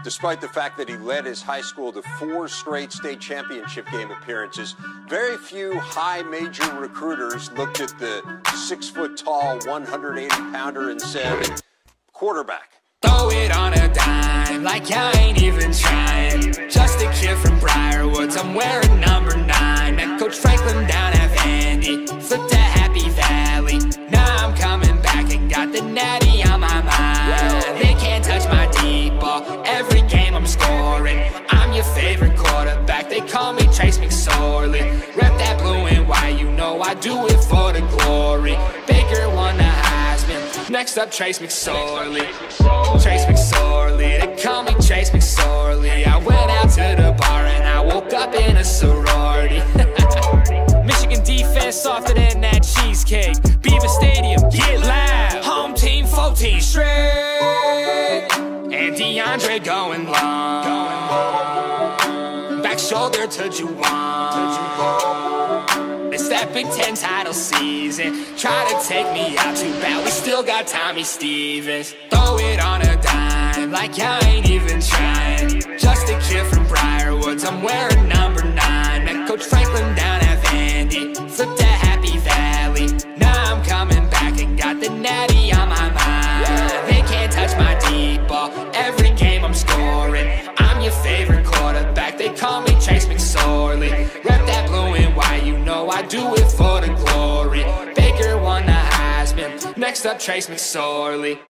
Despite the fact that he led his high school to 4 straight state championship game appearances, very few high major recruiters looked at the 6-foot-tall, 180-pounder and said, quarterback. Throw it on a dime, like I ain't even trying. Just a kid from Briarwoods, I'm wearing number 9. Met Coach Franklin down at Vandy, flipped to Happy Valley. Now I'm coming back and got the natty on my mind. They can't touch my deep ball, every game I'm scoring. I'm your favorite quarterback, they call me Trace McSorley. Rep that blue and white, you know I do it for the glory. Baker won the Heisman, next up Trace McSorley. Trace McSorley, they call me Trace McSorley. I went out to the bar and I woke up in a sorority. Michigan defense softer than that cheesecake. Beaver Stadium, get loud. Home team 14 straight. And DeAndre going long. Back shoulder to Juwan. It's that Big Ten title season. Try to take me out, too bad we still got Tommy Stevens. Throw it on a dime, like I ain't even trying. Just a kid from Briarwoods, I'm wearing number 9. Met Coach Franklin down at Vandy, flipped to Happy Valley. Now I'm coming back and got the natty on my mind. They can't touch my deep ball, every game I'm scoring. I'm your favorite quarterback, they call me Trace McSorley. Rep that blue and white, you know I do it for the glory. Baker won the Heisman, next up Trace McSorley.